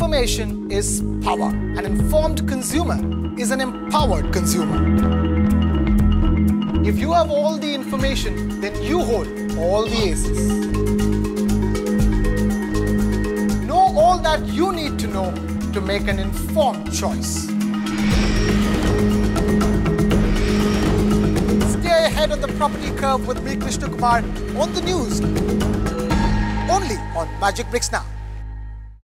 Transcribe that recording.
Information is power. An informed consumer is an empowered consumer. If you have all the information, then you hold all the aces. Know all that you need to know to make an informed choice. Stay ahead on the property curve with me, Krishna Kumar, on the news. Only on Magic Bricks Now.